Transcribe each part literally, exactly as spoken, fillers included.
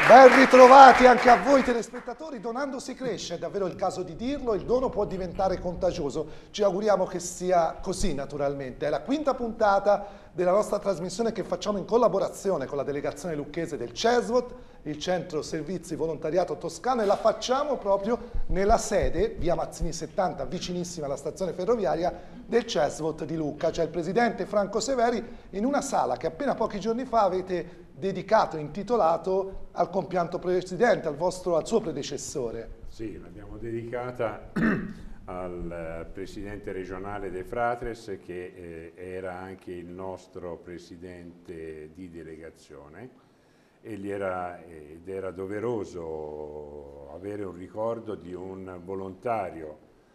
Ben ritrovati anche a voi telespettatori. Donando si cresce, è davvero il caso di dirlo, il dono può diventare contagioso. Ci auguriamo che sia così naturalmente. È la quinta puntata della nostra trasmissione che facciamo in collaborazione con la delegazione lucchese del CESVOT, il Centro Servizi Volontariato Toscano, e la facciamo proprio nella sede, via Mazzini settanta, vicinissima alla stazione ferroviaria del CESVOT di Lucca. C'è il presidente Franco Severi in una sala che appena pochi giorni fa avete dedicato e intitolato al compianto presidente, al, vostro, al suo predecessore. Sì, l'abbiamo dedicata al presidente regionale De Fratres, che eh, era anche il nostro presidente di delegazione, e gli era, ed era doveroso avere un ricordo di un volontario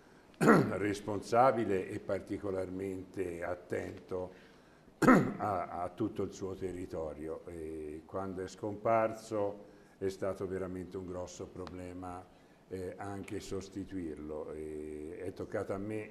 responsabile e particolarmente attento A, a tutto il suo territorio. E quando è scomparso è stato veramente un grosso problema eh, anche sostituirlo. E è toccato a me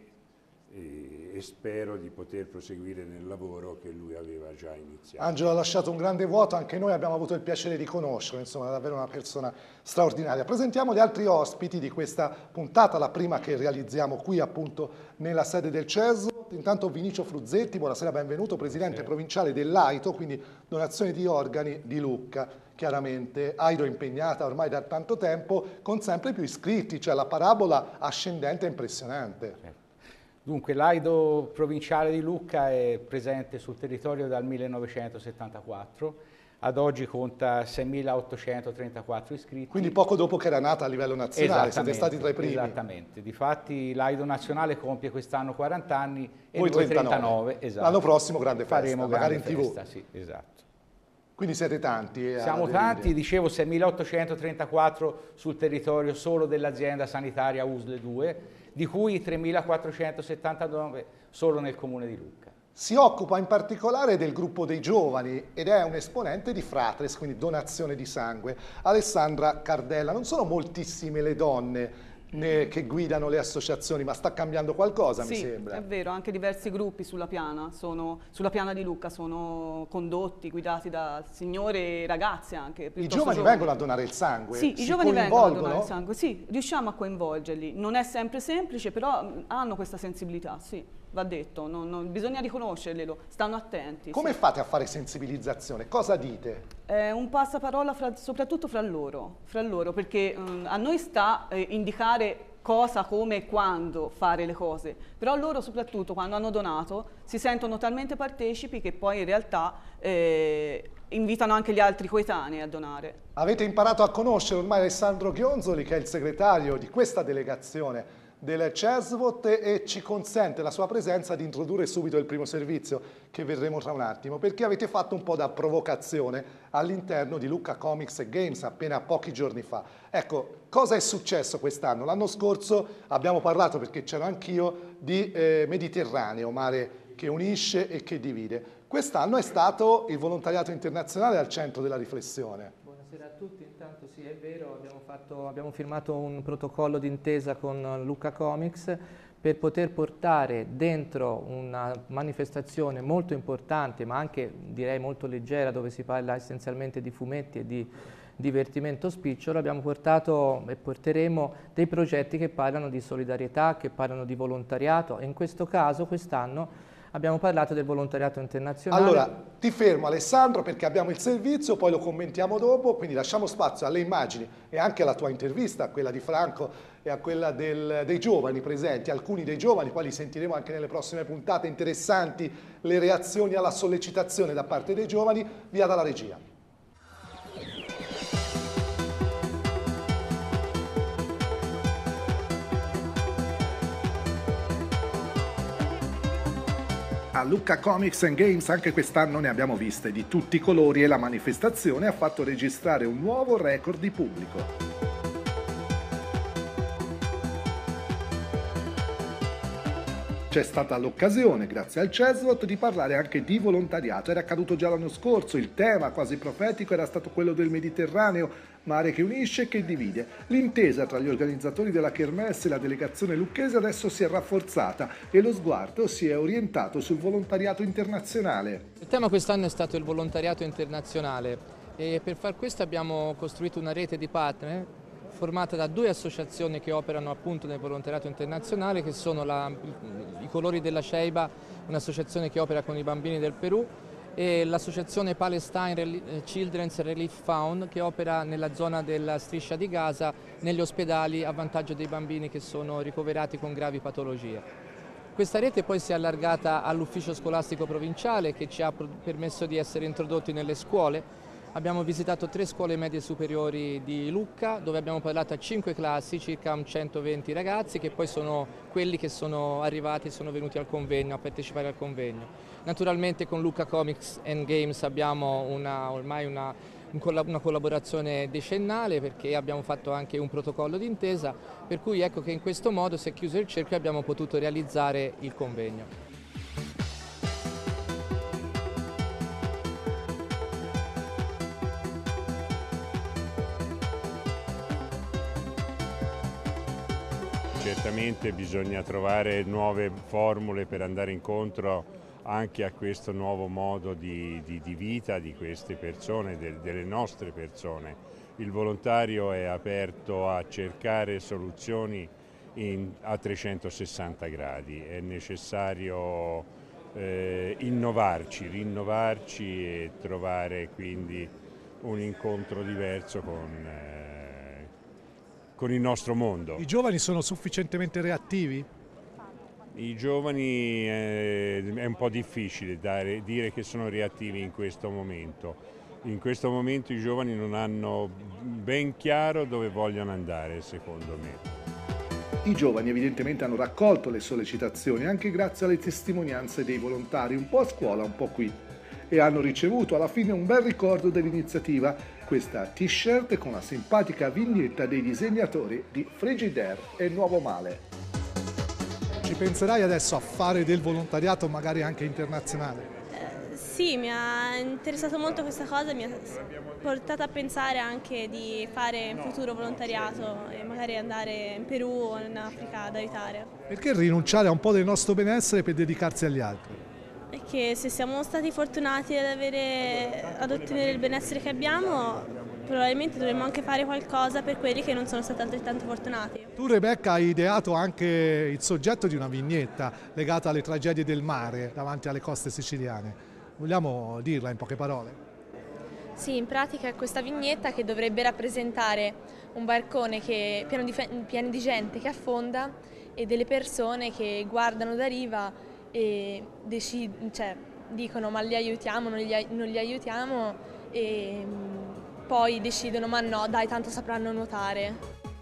e, e spero di poter proseguire nel lavoro che lui aveva già iniziato. Angelo ha lasciato un grande vuoto, anche noi abbiamo avuto il piacere di conoscerlo, insomma è davvero una persona straordinaria. Presentiamo gli altri ospiti di questa puntata, la prima che realizziamo qui appunto nella sede del CESVOT. Intanto Vinicio Fruzzetti, buonasera, benvenuto, presidente Buonasera. provinciale dell'AITO, quindi donazione di organi di Lucca. Chiaramente AITO impegnata ormai da tanto tempo, con sempre più iscritti, cioè la parabola ascendente è impressionante. Dunque, l'AIDO provinciale di Lucca è presente sul territorio dal millenovecentosettantaquattro, ad oggi conta seimilaottocentotrentaquattro iscritti. Quindi poco dopo che era nata a livello nazionale, siete stati tra i primi. Esattamente, difatti l'AIDO nazionale compie quest'anno quaranta anni e Voi noi trentanove. trentanove, esatto. L'anno prossimo grande festa, faremo magari grande in tivù. festa, sì, esatto. Quindi siete tanti. Eh, Siamo tanti, dicevo seimilaottocentotrentaquattro sul territorio solo dell'azienda sanitaria U S L due, di cui tremilaquattrocentosettantanove solo nel comune di Lucca. Si occupa in particolare del gruppo dei giovani ed è un esponente di Fratres, quindi donazione di sangue. Alessandra Cardella, non sono moltissime le donne che guidano le associazioni, ma sta cambiando qualcosa, sì, mi sembra. È vero, anche diversi gruppi sulla piana, sono, sulla piana di Lucca sono condotti, guidati da signore e ragazze anche. I giovani giovani. vengono a donare il sangue? Sì, si i giovani vengono a donare il coinvolgono? sangue, sì, riusciamo a coinvolgerli. Non è sempre semplice, però hanno questa sensibilità, sì, va detto, non, non, bisogna riconoscerglielo, stanno attenti. Come sì. fate a fare sensibilizzazione? Cosa dite? È un passaparola fra, soprattutto fra loro, fra loro perché um, a noi sta eh, indicare cosa, come e quando fare le cose, però loro soprattutto quando hanno donato si sentono talmente partecipi che poi in realtà eh, invitano anche gli altri coetanei a donare. Avete imparato a conoscere ormai Alessandro Chionzoli, che è il segretario di questa delegazione del CESVOT, e ci consente la sua presenza di introdurre subito il primo servizio che vedremo tra un attimo, perché avete fatto un po' da provocazione all'interno di Lucca Comics e Games appena pochi giorni fa. Ecco, cosa è successo quest'anno? L'anno scorso abbiamo parlato, perché c'ero anch'io, di eh, Mediterraneo, mare che unisce e che divide. Quest'anno è stato il volontariato internazionale al centro della riflessione. Buonasera a tutti, intanto sì è vero, abbiamo, fatto, abbiamo firmato un protocollo d'intesa con Lucca Comics per poter portare dentro una manifestazione molto importante ma anche direi molto leggera, dove si parla essenzialmente di fumetti e di divertimento spicciolo. Abbiamo portato e porteremo dei progetti che parlano di solidarietà, che parlano di volontariato, e in questo caso quest'anno abbiamo parlato del volontariato internazionale. Allora, ti fermo Alessandro, perché abbiamo il servizio, poi lo commentiamo dopo, quindi lasciamo spazio alle immagini e anche alla tua intervista, a quella di Franco e a quella del, dei giovani presenti, alcuni dei giovani, poi li sentiremo anche nelle prossime puntate, interessanti le reazioni alla sollecitazione da parte dei giovani. Via dalla regia. A Lucca Comics and Games anche quest'anno ne abbiamo viste di tutti i colori e la manifestazione ha fatto registrare un nuovo record di pubblico. C'è stata l'occasione, grazie al CESVOT, di parlare anche di volontariato. Era accaduto già l'anno scorso, il tema quasi profetico era stato quello del Mediterraneo, mare che unisce e che divide. L'intesa tra gli organizzatori della Kermesse e la delegazione lucchese adesso si è rafforzata e lo sguardo si è orientato sul volontariato internazionale. Il tema quest'anno è stato il volontariato internazionale. e per far questo abbiamo costruito una rete di partner formata da due associazioni che operano appunto nel volontariato internazionale, che sono la, i Colori della Ceiba, un'associazione che opera con i bambini del Perù, e l'associazione Palestine Children's Relief Fund, che opera nella zona della Striscia di Gaza, negli ospedali a vantaggio dei bambini che sono ricoverati con gravi patologie. Questa rete poi si è allargata all'ufficio scolastico provinciale, che ci ha permesso di essere introdotti nelle scuole. Abbiamo visitato tre scuole medie superiori di Lucca, dove abbiamo parlato a cinque classi, circa centoventi ragazzi, che poi sono quelli che sono arrivati, sono venuti al convegno, a partecipare al convegno. Naturalmente con Lucca Comics and Games abbiamo una, ormai una, una collaborazione decennale, perché abbiamo fatto anche un protocollo d'intesa, per cui ecco che in questo modo si è chiuso il cerchio e abbiamo potuto realizzare il convegno. Certamente bisogna trovare nuove formule per andare incontro anche a questo nuovo modo di, di, di vita di queste persone, de, delle nostre persone. Il volontario è aperto a cercare soluzioni in, a trecentosessanta gradi, è necessario eh, innovarci, rinnovarci e trovare quindi un incontro diverso con eh, con il nostro mondo. I giovani sono sufficientemente reattivi? I giovani eh, è un po' difficile dare, dire che sono reattivi in questo momento. In questo momento i giovani non hanno ben chiaro dove vogliono andare, secondo me. I giovani evidentemente hanno raccolto le sollecitazioni anche grazie alle testimonianze dei volontari, un po' a scuola, un po' qui, e hanno ricevuto alla fine un bel ricordo dell'iniziativa, questa t-shirt con la simpatica vignetta dei disegnatori di Frigidaire e Nuovo Male. Ci penserai adesso a fare del volontariato magari anche internazionale? Eh, sì, mi ha interessato molto questa cosa e mi ha portato a pensare anche di fare in futuro volontariato e magari andare in Perù o in Africa ad aiutare. Perché rinunciare a un po' del nostro benessere per dedicarsi agli altri? Perché se siamo stati fortunati ad, avere, ad ottenere il benessere che abbiamo, probabilmente dovremmo anche fare qualcosa per quelli che non sono stati altrettanto fortunati. Tu, Rebecca, hai ideato anche il soggetto di una vignetta legata alle tragedie del mare davanti alle coste siciliane. Vogliamo dirla in poche parole? Sì, in pratica è questa vignetta che dovrebbe rappresentare un barcone che, pieno, di, pieno di gente che affonda e delle persone che guardano da riva e decid- cioè, dicono ma li aiutiamo, non li, non li aiutiamo, e poi decidono ma no, dai, tanto sapranno nuotare.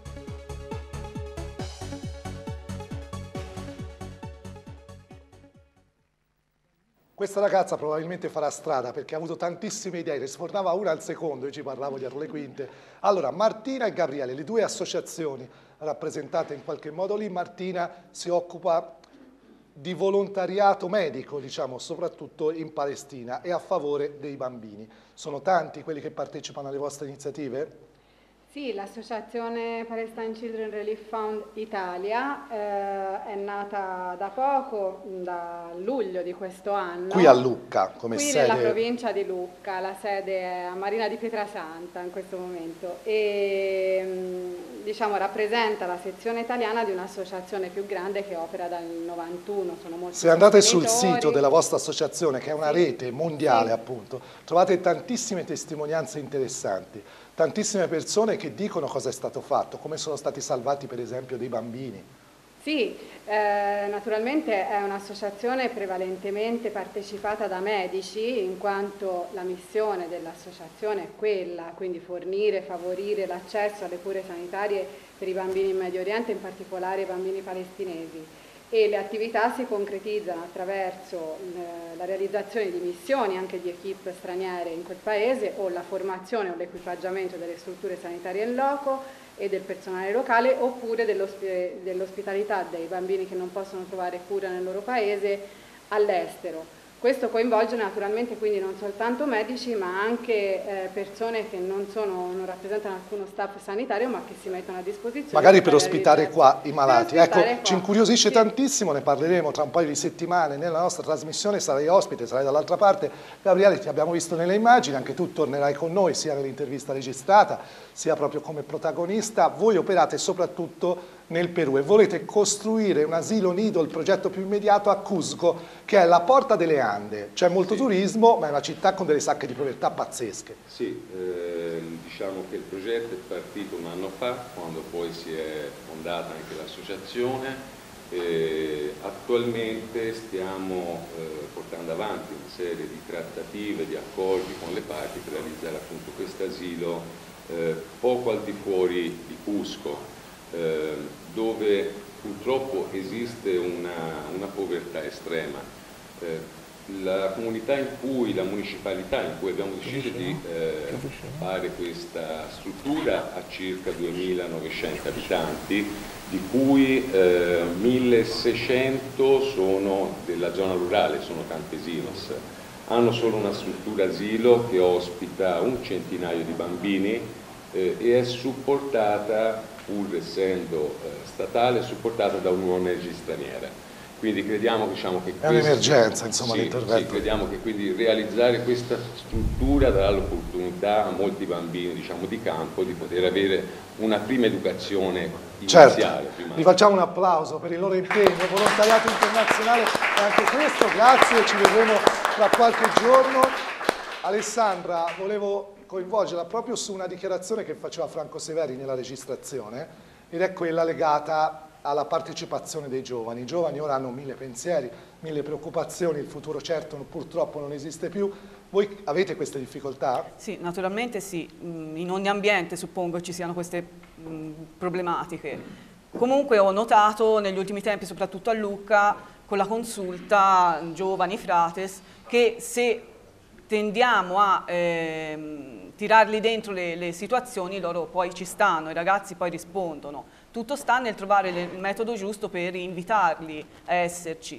Questa ragazza probabilmente farà strada perché ha avuto tantissime idee, ne sfornava una al secondo, io ci parlavo dietro le quinte. Allora, Martina e Gabriele, le due associazioni rappresentate in qualche modo lì. Martina si occupa di volontariato medico, diciamo, soprattutto in Palestina e a favore dei bambini. Sono tanti quelli che partecipano alle vostre iniziative? Sì, l'associazione Palestine Children Relief Fund Italia eh, è nata da poco, da luglio di questo anno. Qui a Lucca, come qui sede? Qui nella provincia di Lucca, la sede è a Marina di Pietrasanta in questo momento e diciamo rappresenta la sezione italiana di un'associazione più grande che opera dal novantuno. Sono molti Se andate sul sostenitori. sito della vostra associazione, che è una sì. rete mondiale sì. appunto, trovate tantissime testimonianze interessanti. Tantissime persone che dicono cosa è stato fatto, come sono stati salvati per esempio dei bambini. Sì, eh, naturalmente è un'associazione prevalentemente partecipata da medici, in quanto la missione dell'associazione è quella, quindi fornire, favorire l'accesso alle cure sanitarie per i bambini in Medio Oriente, in particolare i bambini palestinesi. E le attività si concretizzano attraverso eh, la realizzazione di missioni anche di equip straniere in quel paese o la formazione o l'equipaggiamento delle strutture sanitarie in loco e del personale locale, oppure dell'ospitalità dei bambini che non possono trovare cura nel loro paese all'estero. Questo coinvolge naturalmente quindi non soltanto medici, ma anche eh, persone che non, sono, non rappresentano alcuno staff sanitario, ma che si mettono a disposizione. Magari per ospitare qua i malati. Ecco, qua. ci incuriosisce sì. tantissimo, ne parleremo tra un paio di settimane nella nostra trasmissione, sarai ospite, sarai dall'altra parte. Gabriele, ti abbiamo visto nelle immagini, anche tu tornerai con noi sia nell'intervista registrata, sia proprio come protagonista. Voi operate soprattutto nel Perù e volete costruire un asilo nido, il progetto più immediato a Cusco, che è la porta delle Ande. C'è molto sì. turismo, ma è una città con delle sacche di povertà pazzesche. Sì, eh, diciamo che il progetto è partito un anno fa, quando poi si è fondata anche l'associazione. Eh, attualmente stiamo eh, portando avanti una serie di trattative, di accordi con le parti per realizzare appunto questo asilo eh, poco al di fuori di Cusco, eh, dove purtroppo esiste una, una povertà estrema. Eh, la comunità in cui, la municipalità in cui abbiamo deciso di eh, fare questa struttura ha circa duemilanovecento abitanti, di cui eh, milleseicento sono della zona rurale, sono campesinos. Hanno solo una struttura asilo che ospita un centinaio di bambini eh, e è supportata, pur essendo eh, statale, è supportata da un'O N G straniera. Quindi crediamo, diciamo, che è un'emergenza, insomma, sì, l'intervento. Sì, crediamo che quindi realizzare questa struttura darà l'opportunità a molti bambini, diciamo, di campo di poter avere una prima educazione iniziale. Certo, vi facciamo un applauso per il loro impegno, volontariato internazionale e anche questo, grazie, ci vedremo tra qualche giorno. Alessandra, volevo coinvolgerla proprio su una dichiarazione che faceva Franco Severi nella registrazione, ed è quella legata alla partecipazione dei giovani. I giovani ora hanno mille pensieri, mille preoccupazioni, il futuro certo purtroppo non esiste più. Voi avete queste difficoltà? Sì, naturalmente sì, in ogni ambiente suppongo ci siano queste mh, problematiche. Comunque ho notato negli ultimi tempi, soprattutto a Lucca, con la consulta Giovani Frates, che se tendiamo a ehm, tirarli dentro le, le situazioni, loro poi ci stanno, i ragazzi poi rispondono. Tutto sta nel trovare le, il metodo giusto per invitarli a esserci.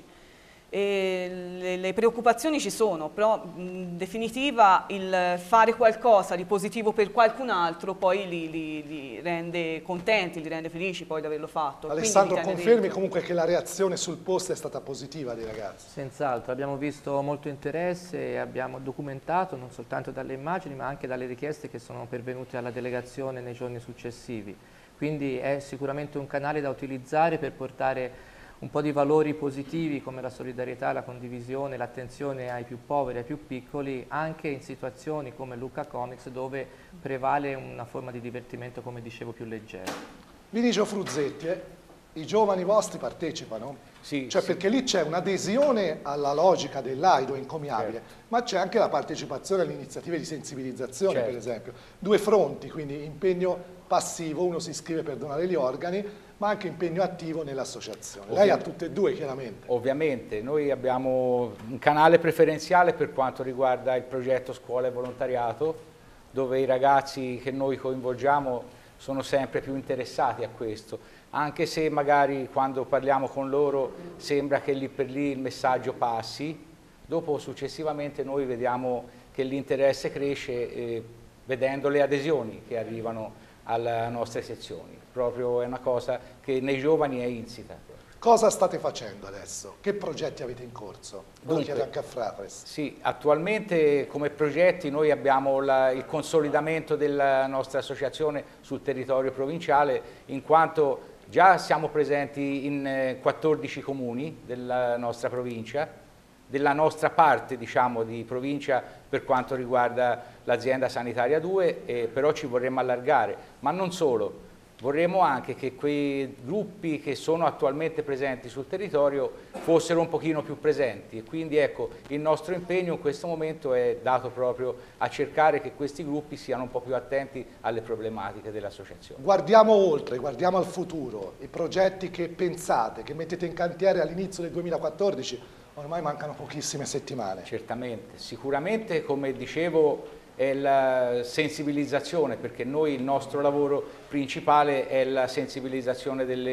E le, le preoccupazioni ci sono, però in definitiva il fare qualcosa di positivo per qualcun altro poi li, li, li rende contenti, li rende felici poi di averlo fatto. Alessandro, confermi dentro. Comunque che la reazione sul post è stata positiva dei ragazzi? Senz'altro, abbiamo visto molto interesse e abbiamo documentato non soltanto dalle immagini ma anche dalle richieste che sono pervenute alla delegazione nei giorni successivi. Quindi è sicuramente un canale da utilizzare per portare un po' di valori positivi come la solidarietà, la condivisione, l'attenzione ai più poveri, ai più piccoli, anche in situazioni come Lucca Comics dove prevale una forma di divertimento, come dicevo, più leggera. Vinicio Fruzzetti, eh? I giovani vostri partecipano? Sì. Cioè sì. Perché lì c'è un'adesione alla logica dell'Aido incommiabile, certo. Ma c'è anche la partecipazione alle iniziative di sensibilizzazione, certo. Per esempio. Due fronti, quindi impegno passivo, uno si iscrive per donare gli organi, ma anche impegno attivo nell'associazione. Lei ha tutte e due, chiaramente. Ovviamente, noi abbiamo un canale preferenziale per quanto riguarda il progetto Scuola e Volontariato, dove i ragazzi che noi coinvolgiamo sono sempre più interessati a questo, anche se magari quando parliamo con loro sembra che lì per lì il messaggio passi, dopo successivamente noi vediamo che l'interesse cresce eh, vedendo le adesioni che arrivano alle nostre sezioni. Proprio è una cosa che nei giovani è insita. Cosa state facendo adesso? Che progetti avete in corso? Lo chiedo anche a Frates. Sì, attualmente come progetti noi abbiamo la, il consolidamento della nostra associazione sul territorio provinciale, in quanto già siamo presenti in eh, quattordici comuni della nostra provincia, della nostra parte, diciamo, di provincia per quanto riguarda l'azienda sanitaria due, eh, però ci vorremmo allargare, ma non solo. Vorremmo anche che quei gruppi che sono attualmente presenti sul territorio fossero un pochino più presenti, e quindi ecco, il nostro impegno in questo momento è dato proprio a cercare che questi gruppi siano un po' più attenti alle problematiche dell'associazione. Guardiamo oltre, guardiamo al futuro, i progetti che pensate, che mettete in cantiere all'inizio del duemilaquattordici, ormai mancano pochissime settimane. Certamente, sicuramente come dicevo è la sensibilizzazione, perché noi il nostro lavoro principale è la sensibilizzazione delle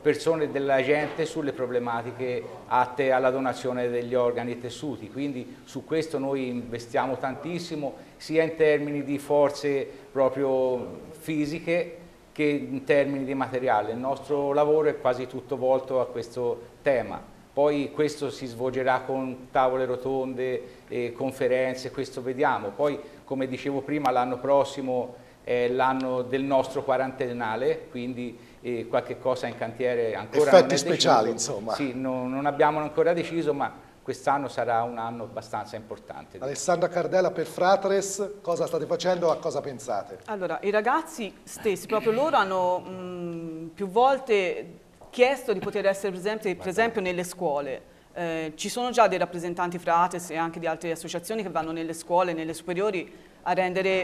persone della gente sulle problematiche atte alla donazione degli organi e tessuti, quindi su questo noi investiamo tantissimo sia in termini di forze proprio fisiche che in termini di materiale. Il nostro lavoro è quasi tutto volto a questo tema. Poi questo si svolgerà con tavole rotonde, e conferenze, questo vediamo. Poi, come dicevo prima, l'anno prossimo è l'anno del nostro quarantennale, quindi eh, qualche cosa in cantiere ancora Effetti non è speciali, deciso. insomma. Sì, no, non abbiamo ancora deciso, ma quest'anno sarà un anno abbastanza importante. Alessandra Cardella, per Fratres, cosa state facendo, a cosa pensate? Allora, i ragazzi stessi, proprio loro hanno mh, più volte chiesto di poter essere presenti, per esempio, nelle scuole. Eh, ci sono già dei rappresentanti Fratres e anche di altre associazioni che vanno nelle scuole, nelle superiori, a rendere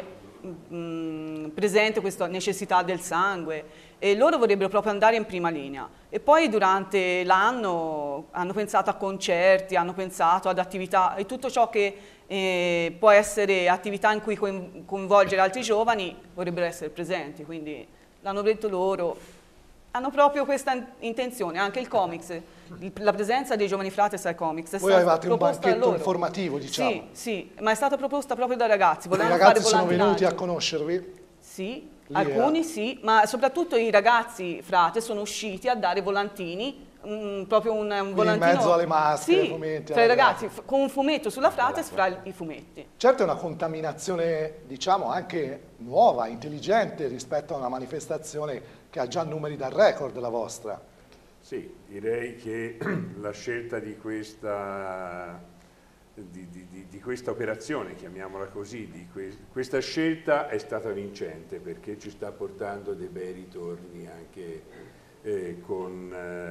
mh, presente questa necessità del sangue, e loro vorrebbero proprio andare in prima linea. E poi durante l'anno hanno pensato a concerti, hanno pensato ad attività, e tutto ciò che eh, può essere attività in cui coinvolgere altri giovani vorrebbero essere presenti, quindi l'hanno detto loro. Hanno proprio questa intenzione, anche il comics, la presenza dei giovani Fratres al comics è Voi stata avevate un proposta banchetto loro. informativo, diciamo. Sì, sì, ma è stata proposta proprio dai ragazzi. I Volevano ragazzi fare sono venuti a volantinaggio. conoscervi? Sì, Lì alcuni a- sì, ma soprattutto i ragazzi Fratres sono usciti a dare volantini, mm, proprio un, un volantino. in mezzo alle maschere, sì, fumetti, fra i alla ragazzi, f- con un fumetto sulla Fratres, fra i fumetti. Certo è una contaminazione, diciamo, anche nuova, intelligente rispetto a una manifestazione che ha già numeri da record, la vostra. Sì, direi che la scelta di questa, di, di, di, di questa operazione, chiamiamola così, di que, questa scelta è stata vincente perché ci sta portando dei bei ritorni anche eh, con,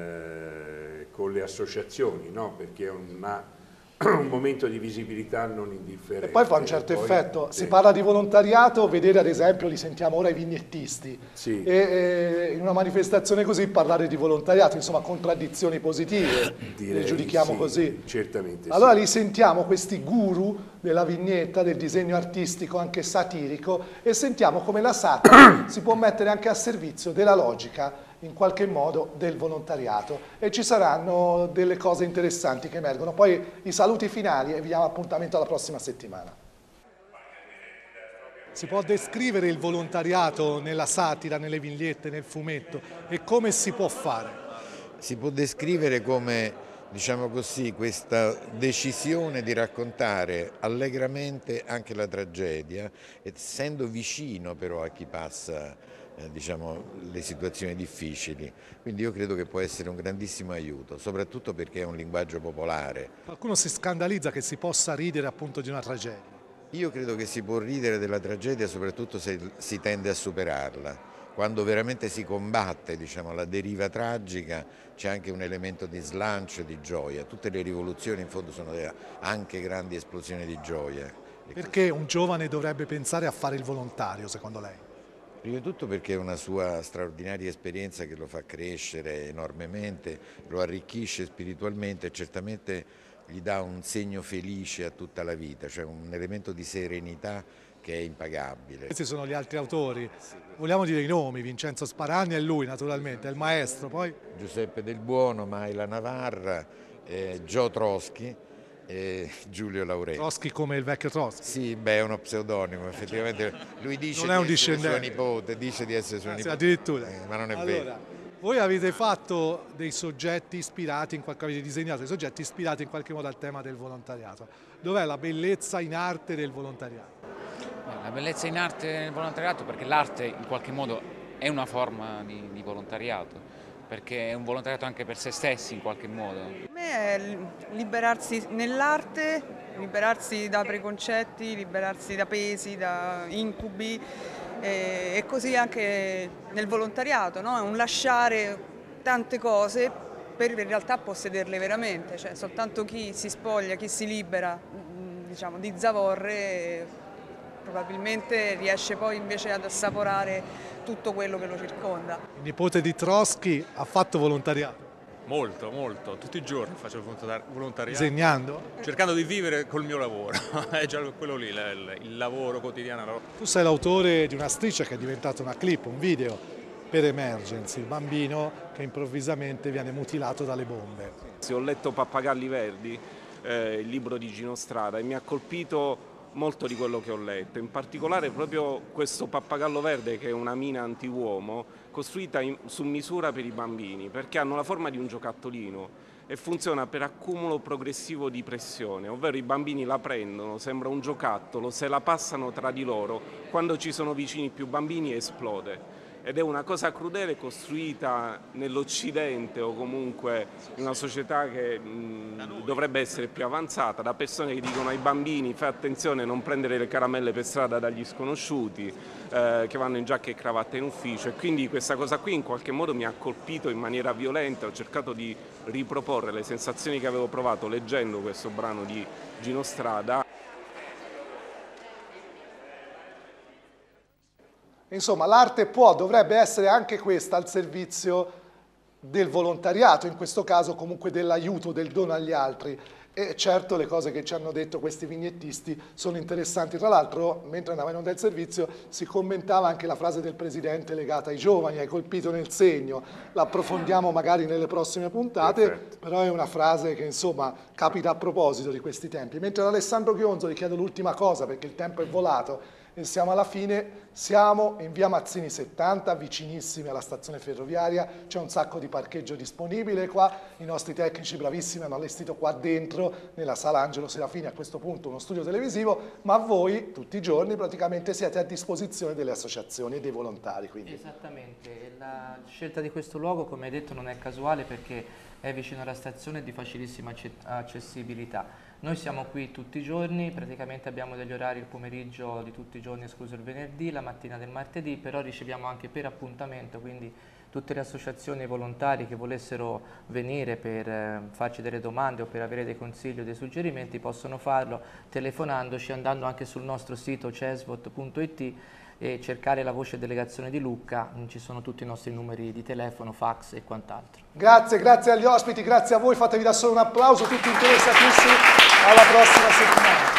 eh, con le associazioni, no? Perché è una, un momento di visibilità non indifferente. E poi fa un certo Poi, effetto, sì. si parla di volontariato, vedere ad esempio, li sentiamo ora i vignettisti, Sì. e, e in una manifestazione così parlare di volontariato, insomma contraddizioni positive, Direi le giudichiamo sì, così. certamente Allora sì. li sentiamo, questi guru della vignetta, del disegno artistico anche satirico, e sentiamo come la satira si può mettere anche a servizio della logica, in qualche modo, del volontariato, e ci saranno delle cose interessanti che emergono. Poi i saluti finali e vi diamo appuntamento alla prossima settimana. Si può descrivere il volontariato nella satira, nelle vignette, nel fumetto, e come si può fare? Si può descrivere come, diciamo così, questa decisione di raccontare allegramente anche la tragedia, essendo vicino però a chi passa eh, diciamo, le situazioni difficili. Quindi io credo che può essere un grandissimo aiuto, soprattutto perché è un linguaggio popolare. Qualcuno si scandalizza che si possa ridere appunto di una tragedia. Io credo che si può ridere della tragedia soprattutto se si tende a superarla. Quando veramente si combatte, diciamo, la deriva tragica, c'è anche un elemento di slancio e di gioia. Tutte le rivoluzioni in fondo sono anche grandi esplosioni di gioia. Perché un giovane dovrebbe pensare a fare il volontario, secondo lei? Prima di tutto perché è una sua straordinaria esperienza che lo fa crescere enormemente, lo arricchisce spiritualmente e certamente gli dà un segno felice a tutta la vita, cioè un elemento di serenità che è impagabile. Questi sono gli altri autori. Vogliamo dire i nomi: Vincenzo Sparagni è lui naturalmente, è il maestro, poi Giuseppe Del Buono, Maila Navarra, eh, Gio Troschi e Giulio Laurenti. Troschi come il vecchio Troschi. Sì, beh, è uno pseudonimo, effettivamente lui dice Non è un di essere suo discendente. nipote, dice di essere suo Ah, sì, nipote, addirittura. eh, ma non è Allora, vero. voi avete fatto dei soggetti ispirati, in qualche, avete disegnato dei soggetti ispirati in qualche modo al tema del volontariato. Dov'è la bellezza in arte del volontariato? La bellezza in arte nel volontariato, perché l'arte in qualche modo è una forma di, di volontariato, perché è un volontariato anche per se stessi in qualche modo. Per me è liberarsi nell'arte, liberarsi da preconcetti, liberarsi da pesi, da incubi, e, e così anche nel volontariato, no? È un lasciare tante cose per in realtà possederle veramente, cioè soltanto chi si spoglia, chi si libera, diciamo, di zavorre probabilmente riesce poi invece ad assaporare tutto quello che lo circonda. Il nipote di Troschi ha fatto volontariato. Molto, molto, tutti i giorni faccio volontariato. Disegnando? Cercando di vivere col mio lavoro, è già quello lì, il, il lavoro quotidiano. Tu sei l'autore di una striscia che è diventata una clip, un video. per Emergency, il bambino che improvvisamente viene mutilato dalle bombe. Sì, ho letto Pappagalli Verdi, eh, il libro di Gino Strada, e mi ha colpito molto di quello che ho letto, in particolare proprio questo pappagallo verde, che è una mina anti-uomo costruita in, su misura per i bambini, perché hanno la forma di un giocattolino e funziona per accumulo progressivo di pressione, ovvero i bambini la prendono, sembra un giocattolo, se la passano tra di loro, quando ci sono vicini più bambini esplode. Ed è una cosa crudele costruita nell'Occidente o comunque in una società che mh, dovrebbe essere più avanzata, da persone che dicono ai bambini: fai attenzione a non prendere le caramelle per strada dagli sconosciuti, eh, che vanno in giacca e cravatta in ufficio. E quindi questa cosa qui in qualche modo mi ha colpito in maniera violenta. Ho cercato di riproporre le sensazioni che avevo provato leggendo questo brano di Gino Strada. Insomma, l'arte può, dovrebbe essere anche questa al servizio del volontariato, in questo caso comunque dell'aiuto, del dono agli altri. E certo le cose che ci hanno detto questi vignettisti sono interessanti. Tra l'altro, mentre andava in onda il servizio, si commentava anche la frase del Presidente legata ai giovani: hai colpito nel segno. L'approfondiamo magari nelle prossime puntate, perfetto. Però è una frase che insomma capita a proposito di questi tempi. Mentre ad Alessandro Chionzo gli chiedo l'ultima cosa, perché il tempo è volato e siamo alla fine. Siamo in via Mazzini settanta, vicinissimi alla stazione ferroviaria, c'è un sacco di parcheggio disponibile qua, i nostri tecnici bravissimi hanno allestito qua dentro, nella sala Angelo Serafini, a questo punto uno studio televisivo, ma voi tutti i giorni praticamente siete a disposizione delle associazioni e dei volontari. Quindi. Esattamente, la scelta di questo luogo, come hai detto, non è casuale, perché è vicino alla stazione e di facilissima accessibilità. Noi siamo qui tutti i giorni, praticamente abbiamo degli orari il pomeriggio di tutti i giorni, escluso il venerdì, la mattina del martedì, però riceviamo anche per appuntamento, quindi tutte le associazioni e i volontari che volessero venire per eh, farci delle domande o per avere dei consigli o dei suggerimenti possono farlo telefonandoci, andando anche sul nostro sito cesvot punto it e cercare la voce delegazione di Lucca, ci sono tutti i nostri numeri di telefono, fax e quant'altro. Grazie, grazie agli ospiti, grazie a voi, fatevi da solo un applauso, tutti interessatissimi, alla prossima settimana.